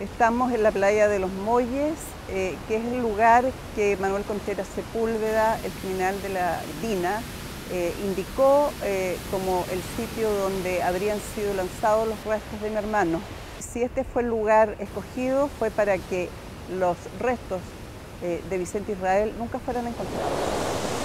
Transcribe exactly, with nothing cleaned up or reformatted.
Estamos en la playa de Los Molles, eh, que es el lugar que Manuel Contreras Sepúlveda, el criminal de la DINA, eh, indicó eh, como el sitio donde habrían sido lanzados los restos de mi hermano. Si este fue el lugar escogido, fue para que los restos eh, de Vicente Israel nunca fueran encontrados.